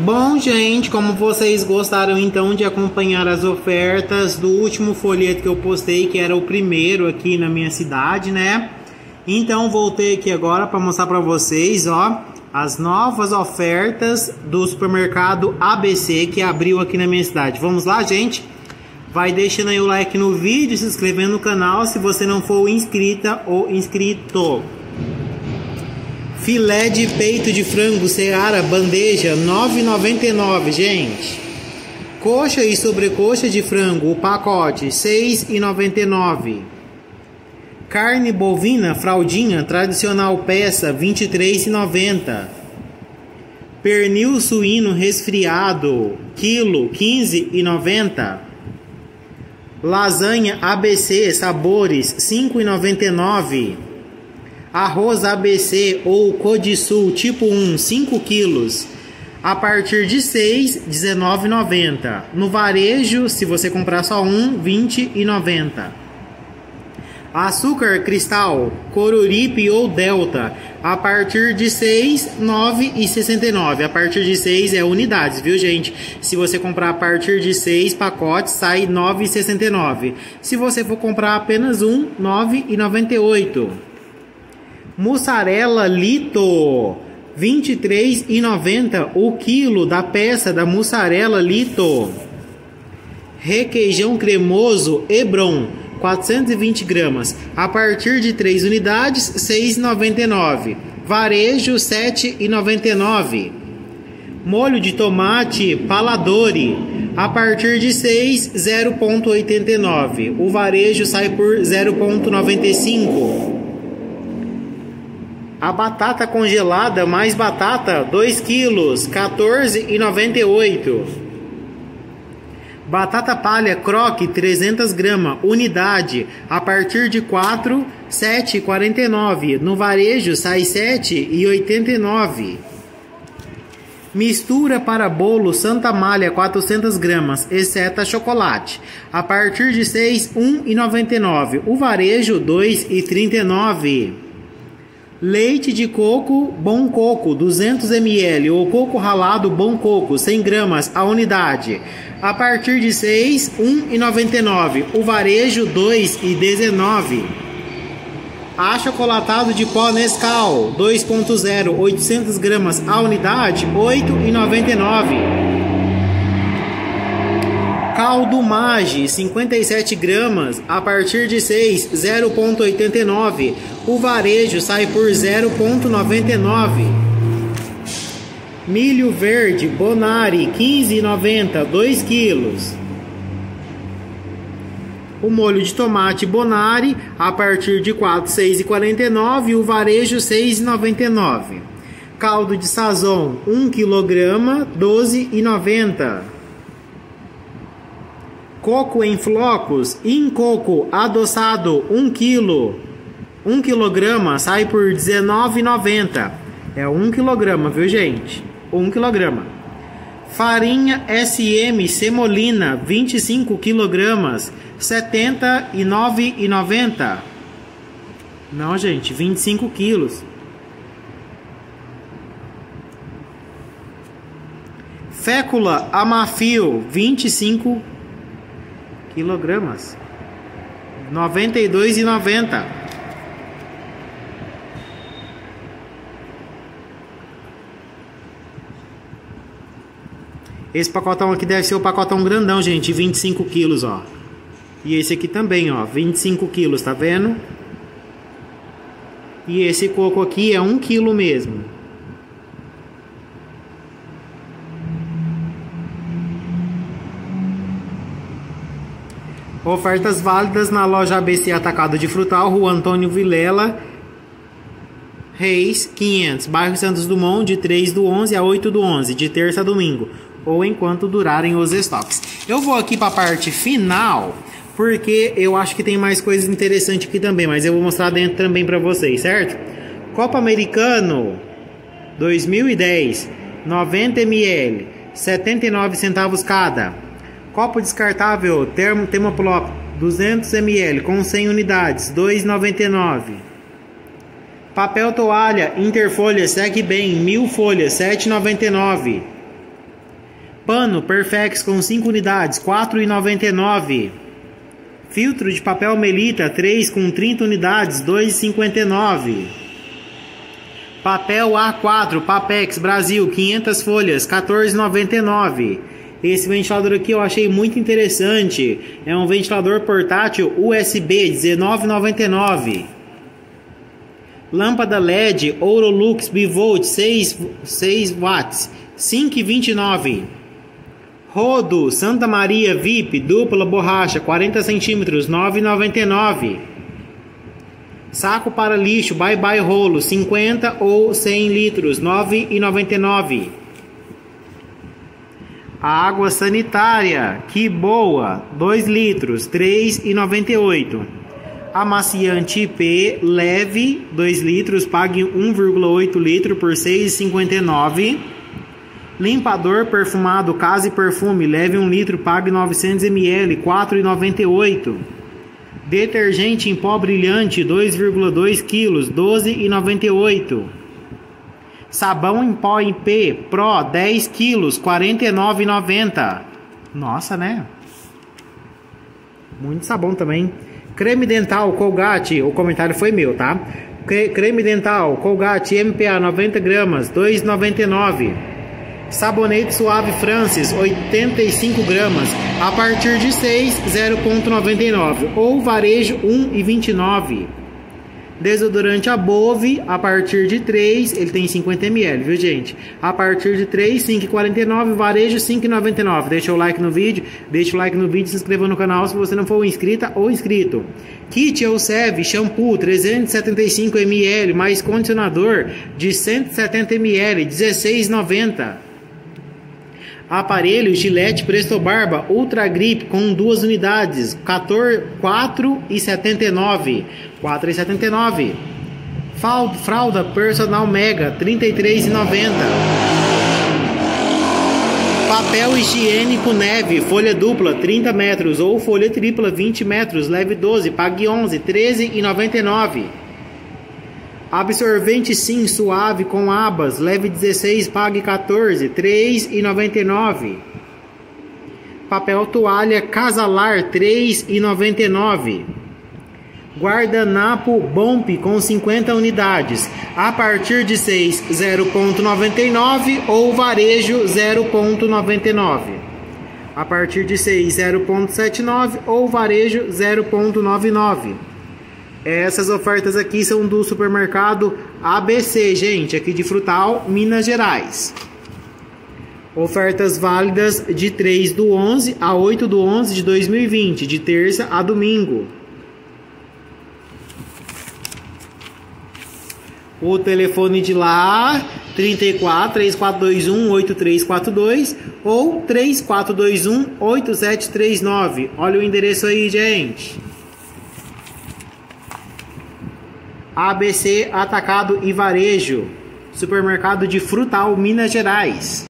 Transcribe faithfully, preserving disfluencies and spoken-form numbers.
Bom, gente, como vocês gostaram então de acompanhar as ofertas do último folheto que eu postei, que era o primeiro aqui na minha cidade, né? Então voltei aqui agora para mostrar para vocês, ó, as novas ofertas do supermercado A B C que abriu aqui na minha cidade. Vamos lá, gente? Vai deixando aí o like no vídeo, se inscrevendo no canal se você não for inscrita ou inscrito. Filé de peito de frango Seara bandeja nove reais e noventa e nove centavos, gente. Coxa e sobrecoxa de frango, o pacote seis reais e noventa e nove centavos. Carne bovina fraldinha tradicional peça vinte e três reais e noventa centavos. Pernil suíno resfriado quilo quinze reais e noventa centavos. Lasanha A B C sabores cinco reais e noventa e nove centavos. Arroz A B C ou Codisul tipo um, cinco quilos, a partir de seis reais e dezenove centavos e noventa centavos. No varejo, se você comprar só um, vinte reais e noventa centavos. Açúcar cristal, Coruripe ou Delta, a partir de seis reais, nove reais e sessenta e nove centavos. A partir de seis é unidades, viu, gente? Se você comprar a partir de seis pacotes, sai nove reais e sessenta e nove centavos. Se você for comprar apenas um, nove reais e noventa e oito centavos. Mussarela Lito, vinte e três reais e noventa centavos o quilo da peça da mussarela Lito. Requeijão cremoso Hebron, quatrocentos e vinte gramas, a partir de três unidades, seis reais e noventa e nove centavos. Varejo, sete reais e noventa e nove centavos. Molho de tomate Paladori, a partir de seis reais, zero reais e oitenta e nove centavos. O varejo sai por zero reais e noventa e cinco centavos. A batata congelada mais batata, dois quilos, quatorze reais e noventa e oito centavos. Batata palha croque, trezentas gramas, unidade, a partir de quatro reais, sete reais e quarenta e nove centavos. No varejo sai sete reais e oitenta e nove centavos. Mistura para bolo Santa Malha, quatrocentas gramas, exceto chocolate, a partir de seis reais, um real e noventa e nove centavos. O varejo, dois reais e trinta e nove centavos. Leite de coco Bom Coco, duzentos mililitros, ou coco ralado Bom Coco, cem gramas, a unidade, a partir de seis reais, um real e noventa e nove centavos. O varejo, dois reais e dezenove centavos. Achocolatado de pó Nescau, dois ponto zero, oitocentas gramas, a unidade, oito reais e noventa e nove centavos. Caldo Maggi, cinquenta e sete gramas, a partir de seis reais, zero reais e oitenta e nove centavos. O varejo sai por zero reais e noventa e nove centavos. Milho verde Bonari, quinze reais e noventa centavos, dois quilos. O molho de tomate Bonari, a partir de quatro reais, seis reais e quarenta e nove centavos. E o varejo, seis reais e noventa e nove centavos. Caldo de Sazon, um quilograma, doze reais e noventa centavos. Coco em flocos, Incoco adoçado, um quilo, um quilograma, sai por dezenove reais e noventa centavos. É um quilograma, viu, gente? um quilograma. Farinha S M semolina, vinte e cinco quilogramas, setenta e nove reais e noventa centavos. Não, gente, vinte e cinco quilos. Fécula Amafio, vinte e cinco quilogramas, noventa e dois reais e noventa centavos. Esse pacotão aqui deve ser o pacotão grandão, gente, vinte e cinco quilos, ó. E esse aqui também, ó, vinte e cinco quilos, tá vendo? E esse coco aqui é um quilo mesmo. Ofertas válidas na loja A B C Atacado de Frutal, Rua Antônio Vilela Reis, quinhentos, bairro Santos Dumont, de três do onze a oito do onze, de terça a domingo, ou enquanto durarem os estoques. Eu vou aqui para a parte final, porque eu acho que tem mais coisas interessantes aqui também, mas eu vou mostrar dentro também para vocês, certo? Copo Americano dois mil e dez, noventa mililitros, setenta e nove centavos cada. Copo descartável Termo Thermoplop, duzentos mililitros, com cem unidades, dois reais e noventa e nove centavos. Papel toalha Interfolha Segue Bem, mil folhas, sete reais e noventa e nove centavos. Pano Perfex com cinco unidades, quatro reais e noventa e nove centavos. Filtro de papel Melita três com trinta unidades, dois reais e cinquenta e nove centavos. Papel A quatro Papex Brasil, quinhentas folhas, quatorze reais e noventa e nove centavos. Esse ventilador aqui eu achei muito interessante. É um ventilador portátil U S B, dezenove reais e noventa e nove centavos. Lâmpada L E D Ourolux Bivolt seis watts, cinco reais e vinte e nove centavos. Rodo Santa Maria V I P dupla borracha quarenta centímetros, nove reais e noventa e nove centavos. Saco para lixo Bye Bye Rolo cinquenta ou cem litros, nove reais e noventa e nove centavos. Água sanitária Que Boa dois litros, três reais e noventa e oito centavos. Amaciante I P leve dois litros, pague um vírgula oito litro por seis reais e cinquenta e nove centavos. Limpador perfumado Casa e Perfume, leve um litro, pague novecentos mililitros, quatro reais e noventa e oito centavos. Detergente em pó brilhante dois vírgula dois quilos, doze reais e noventa e oito centavos. Sabão em pó I P Pro dez quilos, quarenta e nove reais e noventa centavos. Nossa, né? Muito sabão também. Creme dental Colgate, o comentário foi meu, tá? Creme dental Colgate M P A noventa gramas, dois reais e noventa e nove centavos. Sabonete suave Francis, oitenta e cinco gramas, a partir de seis, zero reais e noventa e nove centavos. Ou varejo, um real e vinte e nove centavos. Desodorante Above, a partir de três, ele tem cinquenta mililitros, viu gente? A partir de três, cinco reais e quarenta e nove centavos, varejo cinco reais e noventa e nove centavos. Deixa o like no vídeo, deixa o like no vídeo, se inscreva no canal se você não for inscrita ou inscrito. Kit Elseve Shampoo trezentos e setenta e cinco mililitros, mais condicionador de cento e setenta mililitros, dezesseis reais e noventa centavos. Aparelho Gillette Presto Barba Ultra Grip com duas unidades, quatro reais e setenta e nove centavos. quatro reais e setenta e nove centavos. Fralda Personal Mega, trinta e três reais e noventa centavos. Papel higiênico Neve, folha dupla, trinta metros, ou folha tripla, vinte metros, leve doze, pague onze, treze reais e noventa e nove centavos. Absorvente Sim Suave com abas, leve dezesseis, pague quatorze, três reais e noventa e nove centavos. Papel toalha Casalar, três reais e noventa e nove centavos. Guardanapo Bomp com cinquenta unidades, a partir de seis, zero reais e noventa e nove centavos, ou varejo zero reais e noventa e nove centavos. A partir de seis, zero reais e setenta e nove centavos, ou varejo zero reais e noventa e nove centavos. Essas ofertas aqui são do supermercado A B C, gente, aqui de Frutal, Minas Gerais. Ofertas válidas de três do onze a oito do onze de dois mil e vinte, de terça a domingo. O telefone de lá, trinta e quatro, três quatro dois um, oito três quatro dois ou três quatro dois um, oito sete três nove. Olha o endereço aí, gente. A B C Atacado e Varejo, supermercado de Frutal, Minas Gerais.